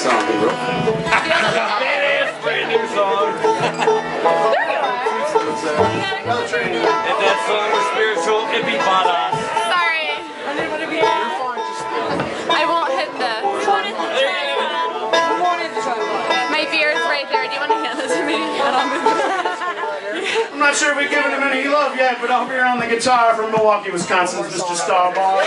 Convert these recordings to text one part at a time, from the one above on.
song he wrote. Badass brand new song. And that song was spiritual, it be badass. Sorry. I won't hit this. My beer is right there. Do you want to hand this to me? I'm not sure if we've given him any love yet, but I'll be on the guitar from Milwaukee, Wisconsin, Mr. Starball.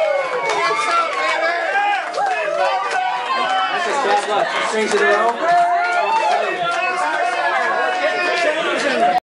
Strings in a row.